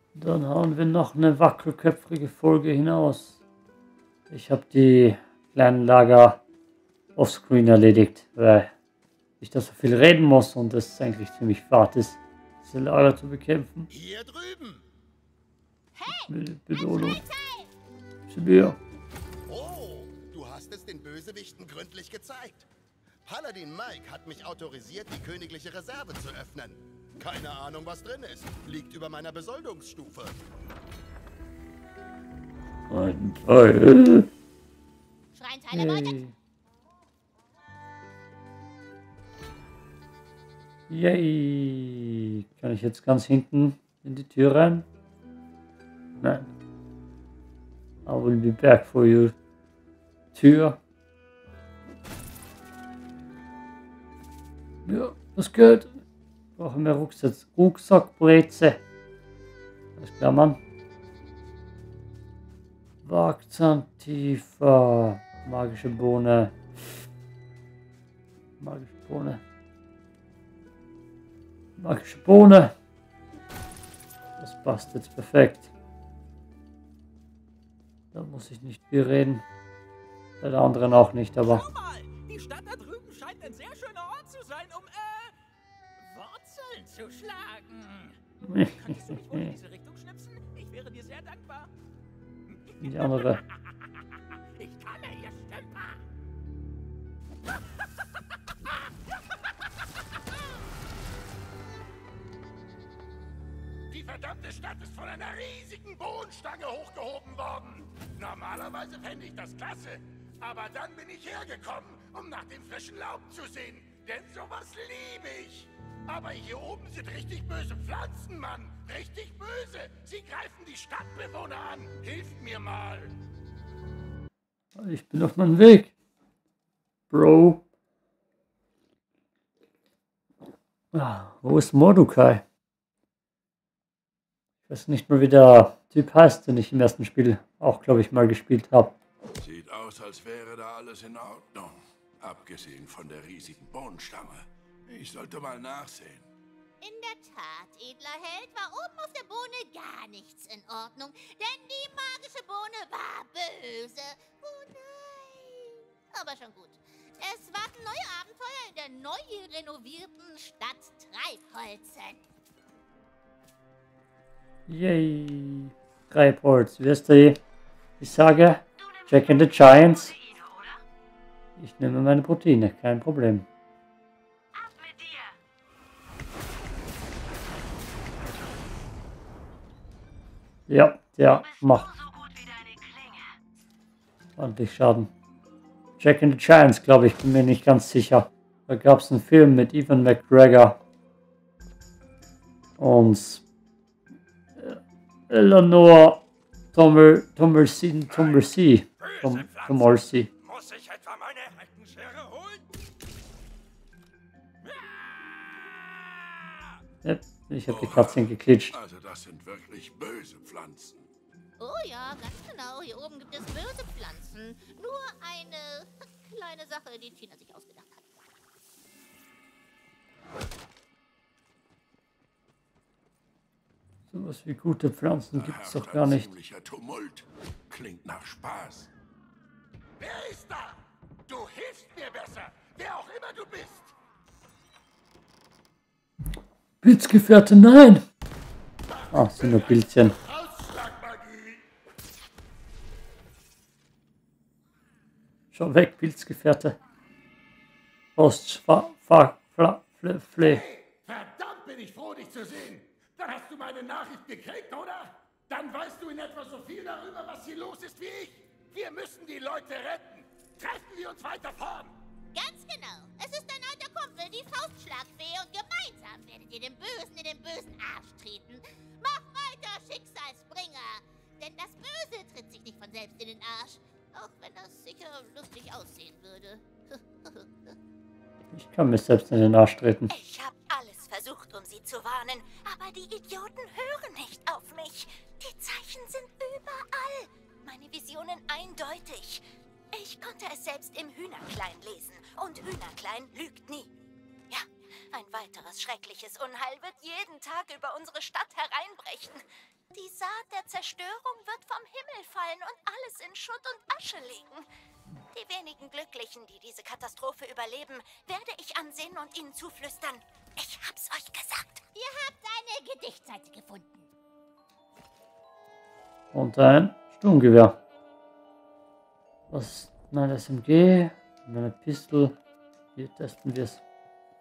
Dann hauen wir noch eine wackelköpfige Folge hinaus. Ich habe die kleinen Lager offscreen erledigt, weil ich da so viel reden muss und es eigentlich ziemlich fad ist, diese Lager zu bekämpfen. Hier drüben. Mit Belohnung. Zu mir. Oh, du hast es den Bösewichten gründlich gezeigt. Paladin Mike hat mich autorisiert, die königliche Reserve zu öffnen. Keine Ahnung, was drin ist. Liegt über meiner Besoldungsstufe. Ein Teil. Schreinteile Leute. Yay. Kann ich jetzt ganz hinten in die Tür rein? Nein. I will be back for you. Tür. Ja, das geht. Brauchen wir Rucksackbreze. Alles klar, Mann. Wagzahntiefer. Magische Bohne. Magische Bohne. Magische Bohne. Das passt jetzt perfekt. Da muss ich nicht viel reden. Bei der anderen auch nicht, aber... Schau mal, die Stadt da drüben scheint ein sehr schöner Ort zu sein, um, Wurzeln zu schlagen. Könntest du mich wohl in diese Richtung schnipsen? Ich wäre dir sehr dankbar. Die andere. Ich kann ja ihr Stümper. Die verdammte Stadt ist von einer riesigen Bohnenstange hochgehoben worden. Normalerweise fände ich das klasse. Aber dann bin ich hergekommen, um nach dem frischen Laub zu sehen. Denn sowas liebe ich. Aber hier oben sind richtig böse Pflanzen, Mann. Richtig böse. Sie greifen die Stadtbewohner an. Hilft mir mal. Ich bin auf meinem Weg. Bro. Ah, wo ist Mordecai? Ich weiß nicht mehr, wie der Typ heißt, den ich im ersten Spiel auch, glaube ich, mal gespielt habe. Sieht aus, als wäre da alles in Ordnung. Abgesehen von der riesigen Bohnenstange. Ich sollte mal nachsehen. In der Tat, edler Held, war oben auf der Bohne gar nichts in Ordnung, denn die magische Bohne war böse. Oh nein. Aber schon gut. Es warten neue Abenteuer in der neu renovierten Stadt Treibholzen. Yay. Treibholz. Wie ist die? Ich sage, Jack and the Giants. Ich nehme meine Proteine, kein Problem. Ab mit dir! Ja, der Bist macht nur so gut wie deine Klinge. ordentlich Schaden. Jack and the Giants, glaube ich, bin mir nicht ganz sicher. Da gab es einen Film mit Ewan McGregor und Eleanor Tomolsi. Muss ich etwa meine Heckenschere holen? Ja, ich habe die Katzen geklitscht. Also das sind wirklich böse Pflanzen. Oh ja, ganz genau. Hier oben gibt es böse Pflanzen. Nur eine kleine Sache, die Tina sich ausgedacht hat. Sowas wie gute Pflanzen gibt es herrscht doch gar ein nicht. ziemlicher Tumult. Klingt nach Spaß. Wer ist da? Du hilfst mir besser. Wer auch immer du bist. Pilzgefährte, nein! Ah, sind nur Pilzchen. Ausschlagmagie. Schau weg, Pilzgefährte. Post, Hey, verdammt bin ich froh, dich zu sehen. Dann hast du meine Nachricht gekriegt, oder? Dann weißt du in etwa so viel darüber, was hier los ist wie ich. Wir müssen die Leute retten. Treffen wir uns weiter vorn. Ganz genau. Es ist dein alter Kumpel, die Faustschlagfee, und gemeinsam werdet ihr dem Bösen in den bösen Arsch treten. Mach weiter, Schicksalsbringer. Denn das Böse tritt sich nicht von selbst in den Arsch. Auch wenn das sicher lustig aussehen würde. Ich kann mich selbst in den Arsch treten. Ich habe alles versucht, um sie zu warnen, aber die Idioten hören nicht auf mich. Die Zeichen sind überall. Meine Visionen eindeutig. Ich konnte es selbst im Hühnerklein lesen. Und Hühnerklein lügt nie. Ja, ein weiteres schreckliches Unheil wird jeden Tag über unsere Stadt hereinbrechen. Die Saat der Zerstörung wird vom Himmel fallen und alles in Schutt und Asche legen. Die wenigen Glücklichen, die diese Katastrophe überleben, werde ich ansehen und ihnen zuflüstern. Ich hab's euch gesagt. Ihr habt eine Gedichtseite gefunden. Und ein Sturmgewehr. Was? Nein, SMG. Und eine Pistole. Hier testen wir es.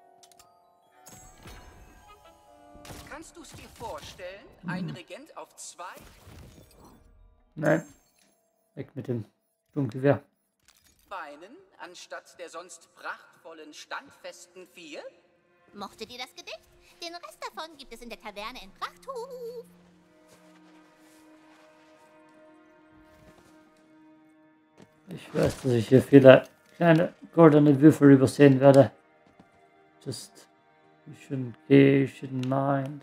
Kannst du es dir vorstellen? Ein Regent auf 2? Nein. Weg mit dem Sturmgewehr. Beinen anstatt der sonst prachtvollen, standfesten 4? Mochtet ihr das Gedicht? Den Rest davon gibt es in der Taverne in Prachthof. Ich weiß, dass ich hier viele kleine goldene Würfel übersehen werde. Just, you shouldn't mind.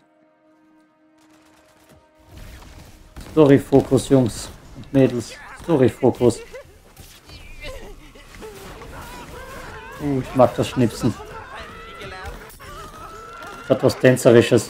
Story-Fokus, Jungs und Mädels. Story-Fokus. Ich mag das Schnipsen. Das hat was Tänzerisches.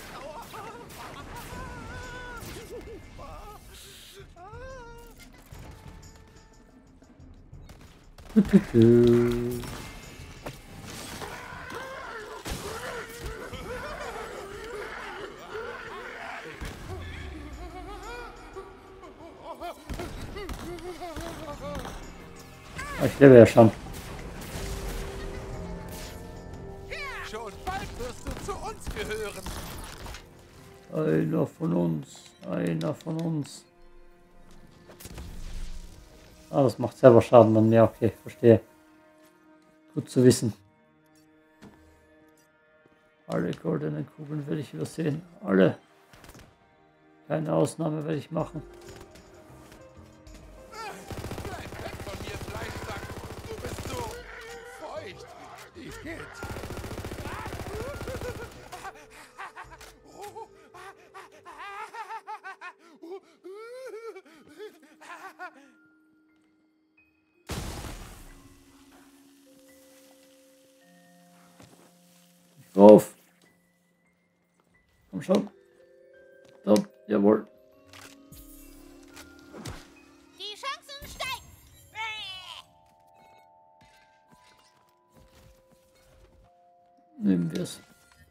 Ich lebe ja schon. Schon bald wirst du zu uns gehören. Einer von uns. Einer von uns. Ah, das macht selber Schaden an mir. Okay, verstehe. Gut zu wissen. Alle goldenen Kugeln werde ich übersehen. Alle. Keine Ausnahme werde ich machen. Bleib weg von mir, Fleischsack. Du bist so feucht. Igitt. Auf. Komm schon. So, jawohl. Die Chancen steigen. Nehmen wir es.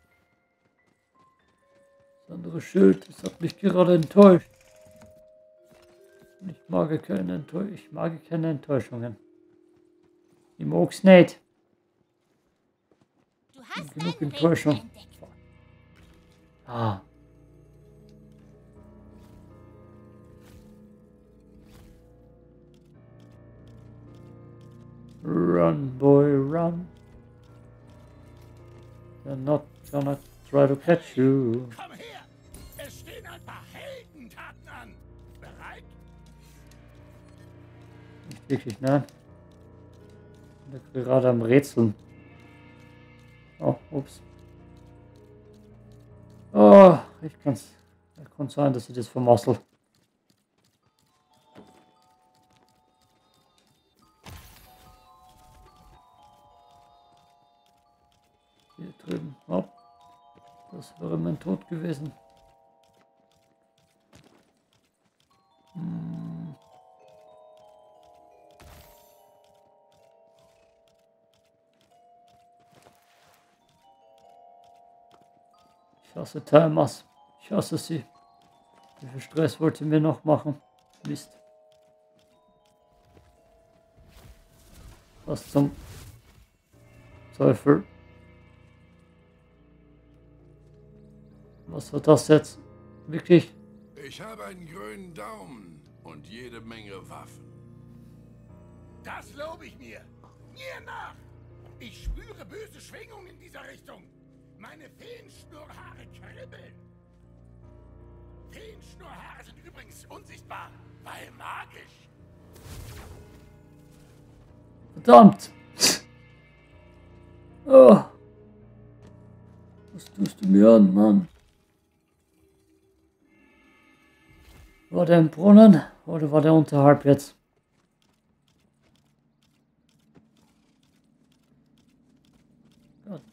Das andere Schild, das hat mich gerade enttäuscht. Ich mag keine Enttäuschungen. Ich mag's nicht. Du hast Genug einen Enttäuschung. Ring entdeckt. Ah. Run, boy, run. They're not gonna try to catch you. Komm her. Es stehen ein paar Heldentaten an. Bereit? Nicht wirklich, ne? Ich bin gerade am Rätseln. Oh, ups. Oh, ich kann's. Es kann sein, dass ich das vermassel. Hier drüben. Oh, das wäre mein Tod gewesen. Ich hasse Timers. Ich hasse sie. Wie viel Stress wollt ihr mir noch machen? Mist. Was zum Teufel? Was war das jetzt? Wirklich? Ich habe einen grünen Daumen und jede Menge Waffen. Das lobe ich mir. Mir nach. Ich spüre böse Schwingungen in dieser Richtung. Meine Feenschnurrhaare kribbeln. Feenschnurrhaare sind übrigens unsichtbar, weil magisch. Verdammt! Oh. Was tust du mir an, Mann? War der im Brunnen oder war der unterhalb jetzt?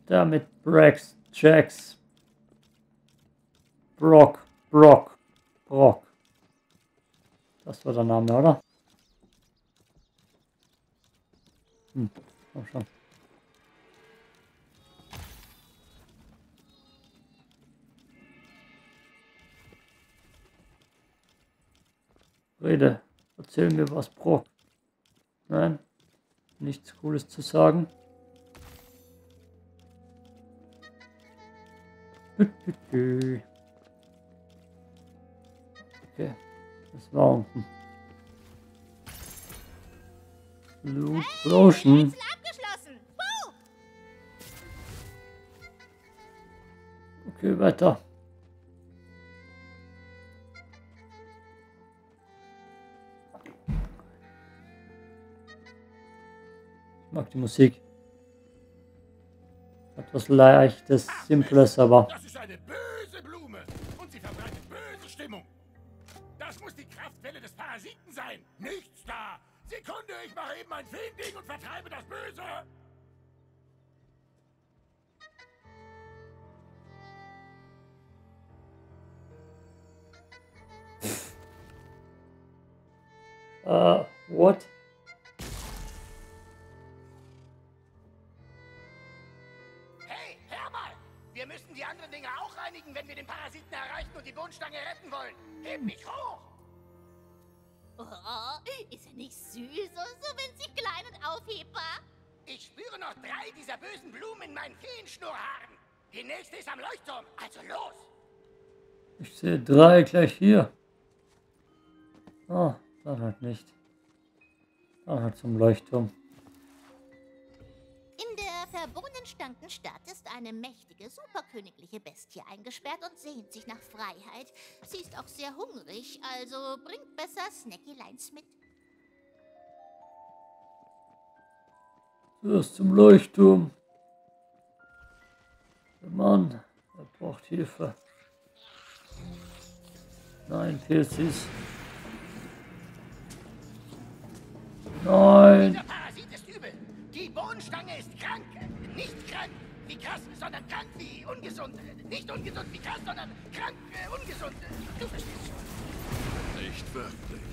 Goddammit, Brax, Jax. Brock. Brock. Das war der Name, oder? Komm schon. Rede, erzähl mir was, Brock. Nein, nichts Cooles zu sagen. Okay, das war unten. Loot Lotion. Abgeschlossen. Woo! Okay, weiter. Ich mag die Musik. Etwas Leichtes, Simples, aber... Das ist eine böse Blume und sie verbreitet böse Stimmung. Das muss die Kraftquelle des Parasiten sein. Nichts da. Sekunde, ich mache eben ein Feending und vertreibe das Böse. What? Hey, hör mal! Wir müssen die anderen Dinge auch reinigen, wenn wir den Parasiten erreichen und die Bohnenstange retten wollen. Heb mich hoch! Oh, ist er nicht süß und so winzig klein und aufhebbar? Ich spüre noch 3 dieser bösen Blumen in meinen Feenschnurrhaaren. Die nächste ist am Leuchtturm, also los! Ich sehe 3 gleich hier. Ah, dann halt nicht. Dann halt zum Leuchtturm. In der verbohnenstanken Stadt ist eine mächtige, superkönigliche Bestie eingesperrt und sehnt sich nach Freiheit. Sie ist auch sehr hungrig, also bringt besser Snackylines mit. Zuerst zum Leuchtturm. Der Mann, er braucht Hilfe. Nein, Pilzis. Nein! Dieser Parasit ist übel. Die Bohnenstange ist krank. Nicht krank wie krass, sondern krank wie ungesund. Nicht ungesund wie krass, sondern krank ungesund. Du verstehst schon. Nicht wirklich.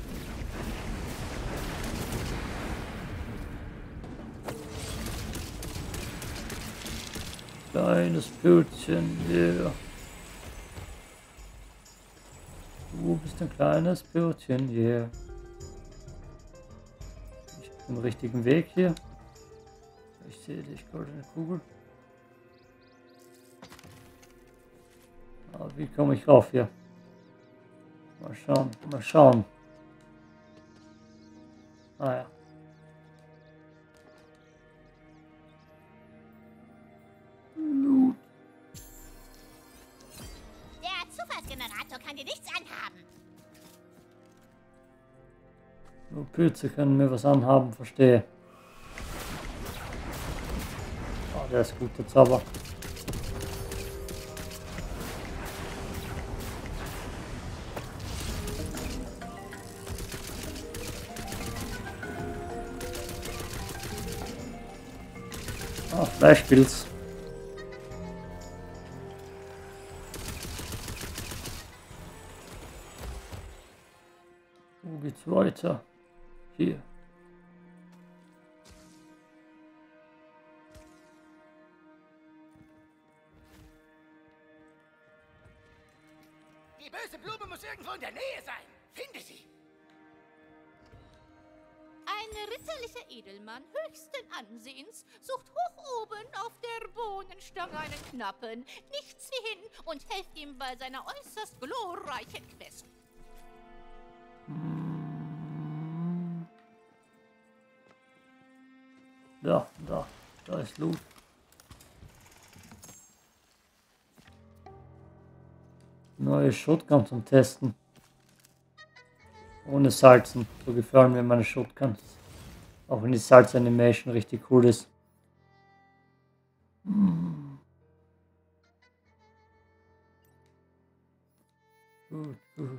Kleines Pilzchen, yeah. Du bist ein kleines Pilzchen, yeah. Ich bin im richtigen Weg hier. Ich sehe dich, goldene Kugel. Aber wie komme ich rauf hier? Mal schauen, mal schauen. Ah ja. Der Zufallsgenerator kann dir nichts anhaben. Nur Pilze können mir was anhaben, verstehe. Oh, der ist gut, der Zauber. Ah, Fleischpilz. Wo geht's weiter? Hier. Die böse Blume muss irgendwo in der Nähe sein. Finde sie. Ein ritterlicher Edelmann höchsten Ansehens sucht hoch oben auf der Bohnenstange einen Knappen. Nichts wie hin und helft ihm bei seiner äußerst glorreichen Quest. Da ist Loot. Neue Shotgun zum Testen. Ohne Salzen. So gefallen mir meine Shotguns. Auch wenn die Salz-Animation richtig cool ist. Gut, gut.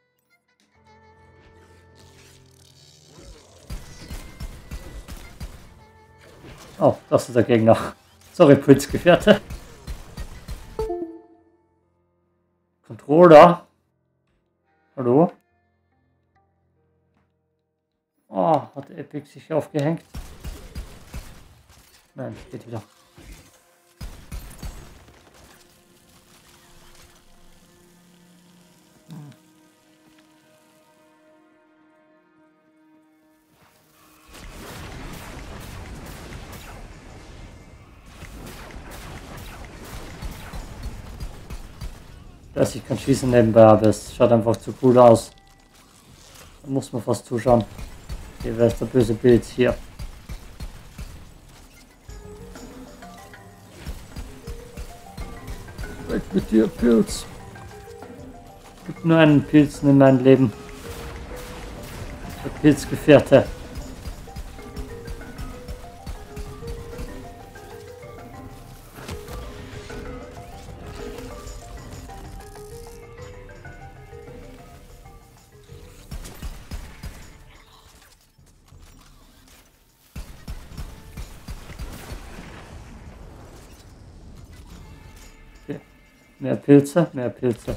Oh, das ist der Gegner. Sorry, Pilzgefährte. Controller. Hallo? Oh, hat Epic sich aufgehängt? Nein, geht wieder. Dass ich kann schießen nebenbei, aber es schaut einfach zu cool aus. Da muss man fast zuschauen. Hier wäre der böse Bild hier. Weg mit dir, Pilz. Es gibt nur einen Pilzen in meinem Leben. Der Pilzgefährte. Okay. Mehr Pilze, mehr Pilze.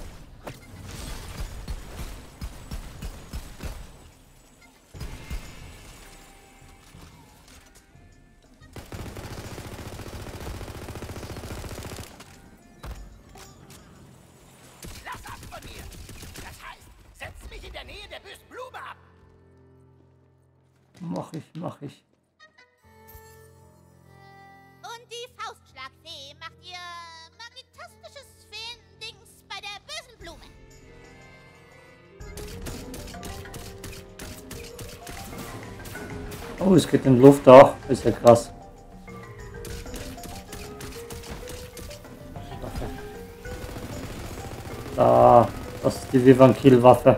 Lass ab von mir! Das heißt, setz mich in der Nähe der bösen Blume ab! Mach ich. Und die Faustschlagfee macht ihr magnetastisches Feen-Dings bei der bösen Blume. Oh, es geht in Luft auch. Ist ja krass. Waffe. Da, das ist die Vivan-Kill-Waffe.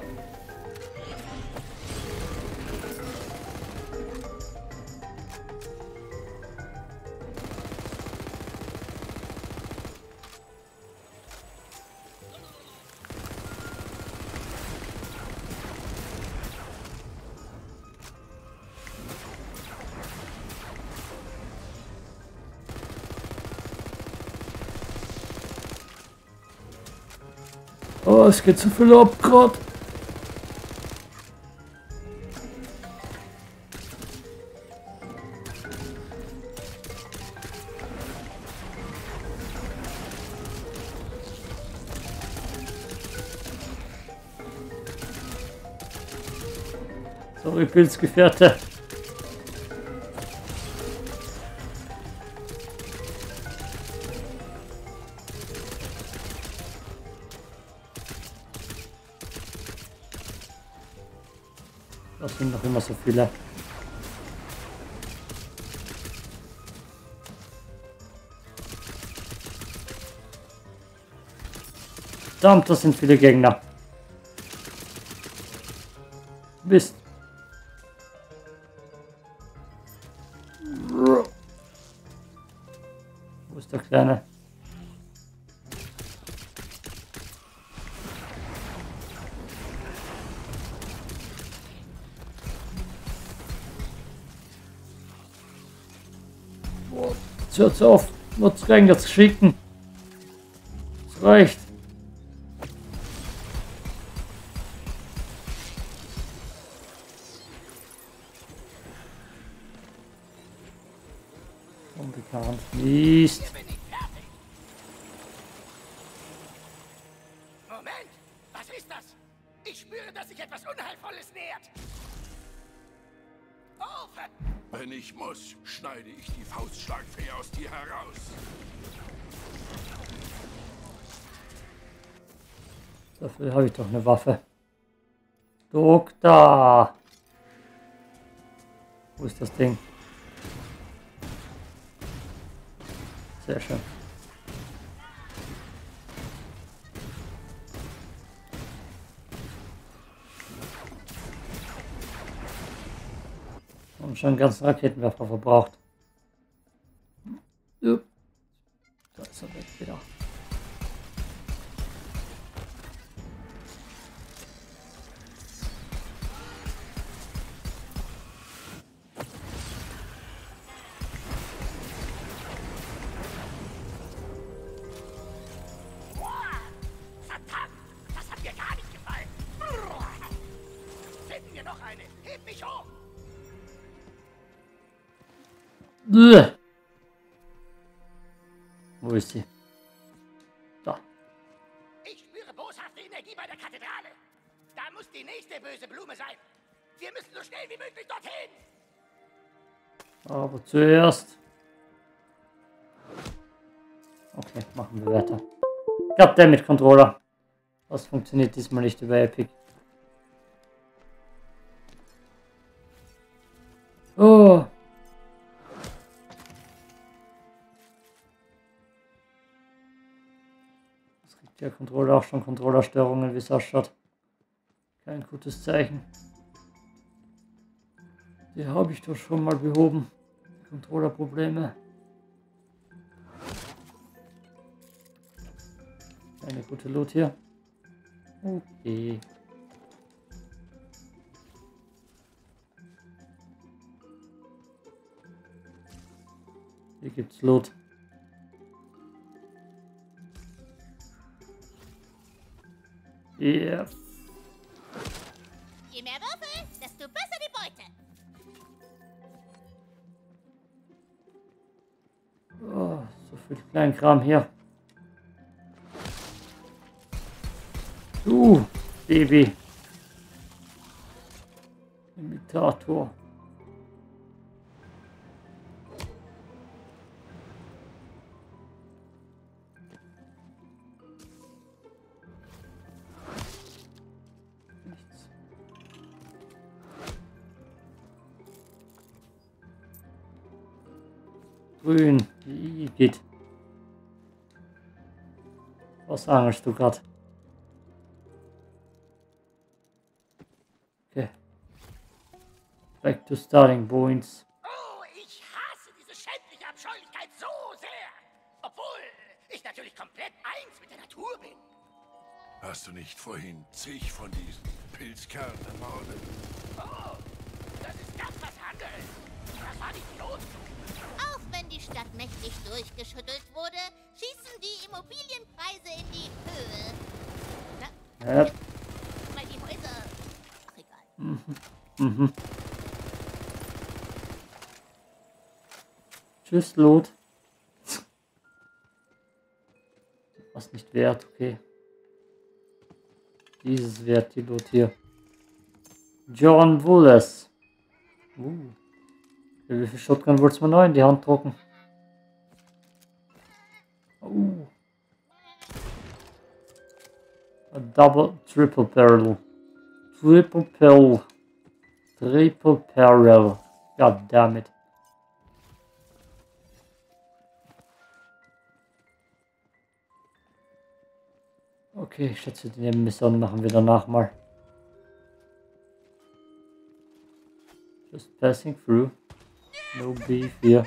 Oh, es geht zu viel ab gerade. Sorry, Pilzgefährte. Das sind noch immer so viele. Verdammt, das sind viele Gegner. Mist. Wo ist der Kleine? Jetzt hört's auf. Muss rein, jetzt schicken. Es reicht. Unbekannt. Mist. Moment! Was ist das? Ich spüre, dass sich etwas Unheilvolles nähert! Oh, Wenn ich muss, schneide ich die Faustschlagfee aus dir heraus. Dafür habe ich doch eine Waffe. Doktor! Wo ist das Ding? Sehr schön. Und schon einen ganzen Raketenwerfer verbraucht. Da ist er weg wieder. verdammt! Das hat mir gar nicht gefallen! Wo ist sie? Da. Ich spüre boshafte Energie bei der Kathedrale. Da muss die nächste böse Blume sein. Wir müssen so schnell wie möglich dorthin. Aber zuerst... Okay, machen wir weiter. Goddammit, Controller. Das funktioniert diesmal nicht über Epic. Oh. Es gibt ja Controller auch schon Controllerstörungen, wie es ausschaut. Kein gutes Zeichen. Die habe ich doch schon mal behoben. Controllerprobleme. Eine gute Loot hier. Okay. Hier gibt's Loot. Ja. Je mehr Würfel, desto besser die Beute. Oh, so viel Kleinkram hier. Baby. Imitator. Nichts. Grün. Wie geht? Was angelst du gerade? Okay. Back to starting points. Oh, ich hasse diese schändliche Abscheulichkeit so sehr. Obwohl ich natürlich komplett eins mit der Natur bin. Hast du nicht vorhin zig von diesen Pilzkerlen ermordet? Oh, das ist ganz was anderes. Das war nicht Not. Auch wenn die Stadt mächtig durchgeschüttelt wurde, schießen die Immobilienpreise in die Höhe. Na, Ja. mal die Häuser. Ach, egal. Mhm. Tschüss, Lot. Was nicht wert, okay. Dieses wert, die Lot hier. John Wallace. Wie viel Shotgun wollt's mir noch in die Hand drucken? A triple barrel. Triple barrel. God damn it. Okay, ich schätze, die Nebenmission machen wir danach mal. Just passing through. No beef here.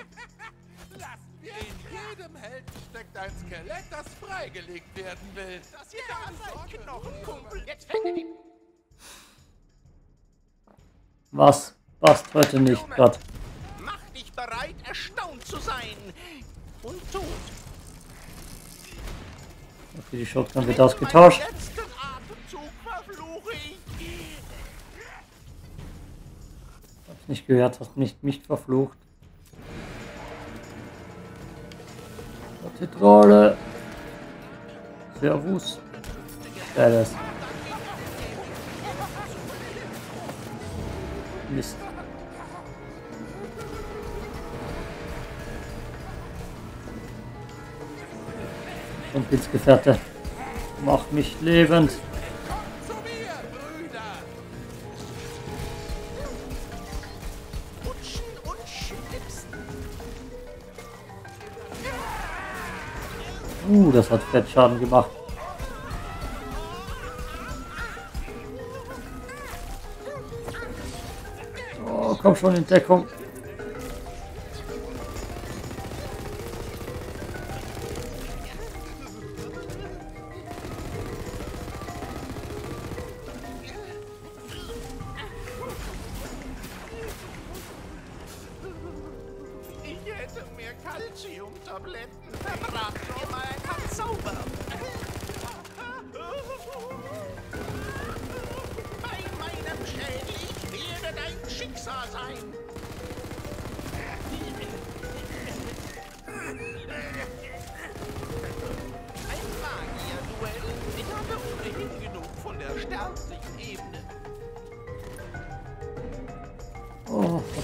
In jedem Helden steckt ein Skelett, das freigelegt werden will. Das hier ist ein Knochenkumpel. Jetzt fängt die... Was? Passt heute nicht, Gott. Mach dich bereit, erstaunt zu sein. Und tot. Okay, die Shotgun wird ausgetauscht. Meinen letzten Atemzug verfluche ich. Hab's nicht gehört, hast nicht verflucht. Kathedrale. Servus. Badass. Mist. Und Pilzgefährte. Mach mich lebend. Zu mir, Brüder. Rutschen und schnipsen. Das hat fett Schaden gemacht. Oh, komm schon in Deckung. Ich hätte mir Calcium-Tabletten. Verrat mir mal ein paar Zauber. Bei meinem Schädel, ich werde dein Schicksal sein.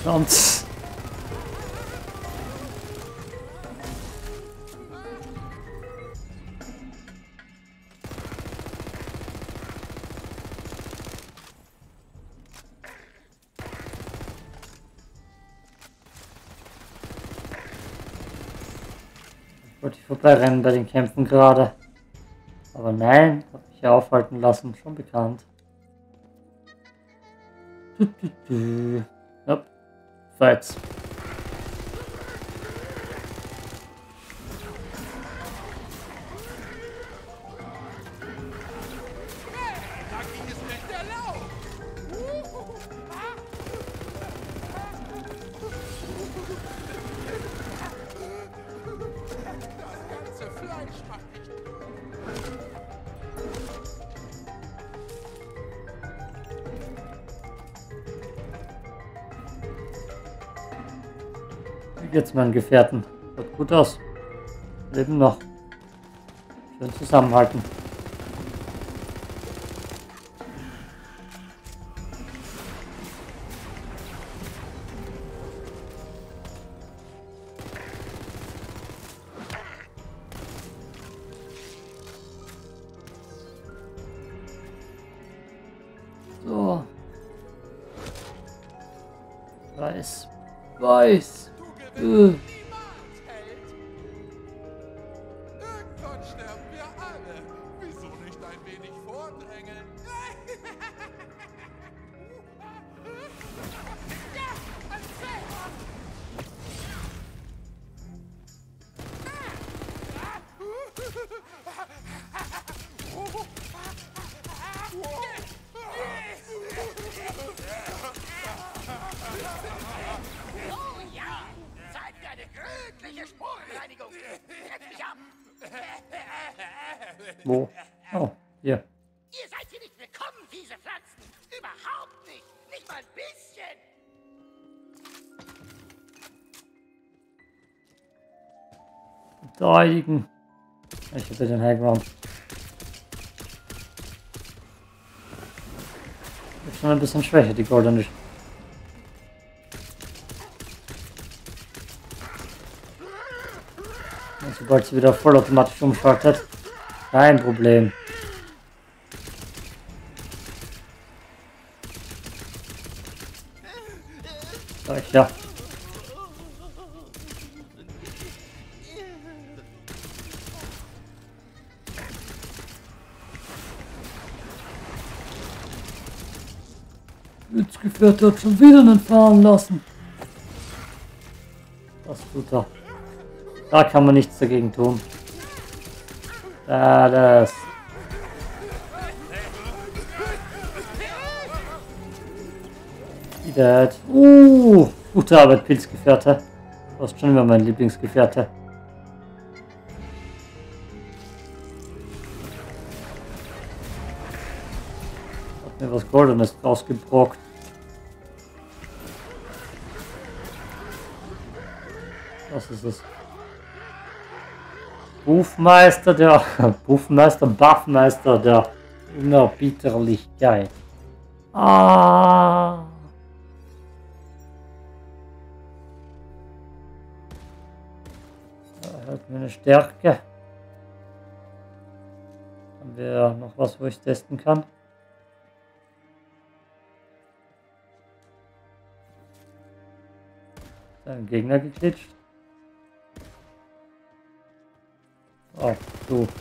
Sonst. Wollte ich vorbeirennen bei den Kämpfen gerade. Aber nein, hab mich hier aufhalten lassen, schon bekannt. Nope. Fights. Da ging es mit der Lauf. Das ganze Fleisch macht nicht. Wie geht's meinen Gefährten? Schaut gut aus. Leben noch. Schön zusammenhalten. So. Weiß. Weiß. Du gewinnst niemals, Held. Irgendwann sterben wir alle. Wieso nicht ein wenig vordrängeln? Ja, erzähl! Oh ja, Zeit für eine gründliche Spurenreinigung. Setz mich ab. Wo? Oh, hier. Ihr seid hier nicht willkommen, fiese Pflanzen. Überhaupt nicht. Nicht mal ein bisschen. Verteidigen. Ich hätte den Highground. Ist schon ein bisschen schwächer, die goldene. Und sobald sie wieder vollautomatisch umschaltet, kein Problem. Sag ich ja. Gefährte hat schon wieder einen fahren lassen. Was tut er? Da kann man nichts dagegen tun. Da, das. Dead. Gute Arbeit, Pilzgefährte. Du warst schon immer mein Lieblingsgefährte. Hat mir was Goldenes rausgebrockt. Was ist es? Buffmeister der Buffmeister der Unerbitterlichkeit. Ah. Erhöht meine Stärke. Haben wir noch was, wo ich testen kann? Ein Gegner geklitscht. Oh, du. Sieht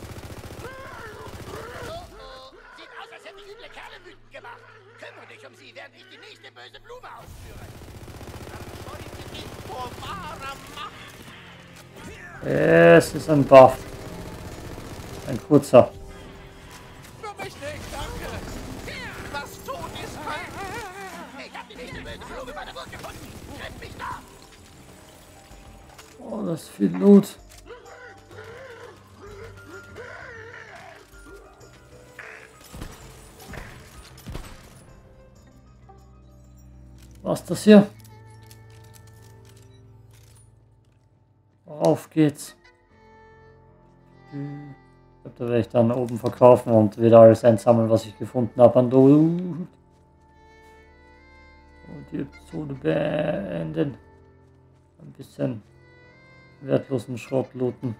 aus, als hätte ich üble Kerle wütend gemacht. Kümmere dich um sie, während ich die nächste böse Blume ausführe. Dann scheut dich vor wahrer Macht. Es ist ein Buff. Ein kurzer. Für mich nicht, danke. Das Tod ist mein... Ich hab die nächste böse Blume bei der Burg gefunden. Treff mich da. Oh, das ist viel Loot. Was das hier? Auf geht's. Ich glaube, da werde ich dann oben verkaufen und wieder alles einsammeln, was ich gefunden habe an Loot. Und die Episode beenden. Ein bisschen wertlosen Schrott looten.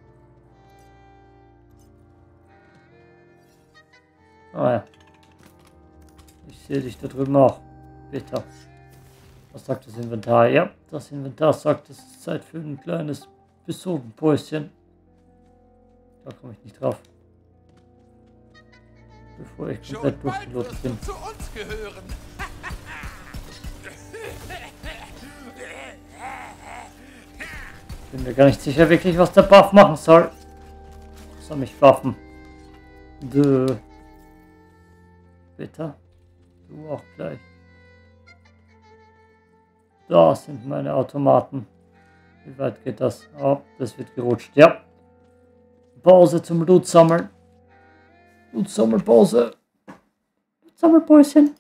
Ah ja. Ich sehe dich da drüben auch. Bitte. Was sagt das Inventar? Ja, das Inventar sagt, es ist Zeit für ein kleines Besogenpäuschen. Da komme ich nicht drauf. Bevor ich komplett durchgelootet bin. Zu uns gehören. Bin mir gar nicht sicher wirklich, was der Buff machen soll. Soll mich buffen. Bitte. Du auch gleich. Da sind meine Automaten. Wie weit geht das? Oh, das wird gerutscht. Ja. Pause zum Loot sammeln. Loot Sammelpause. Loot Sammelpäuschen.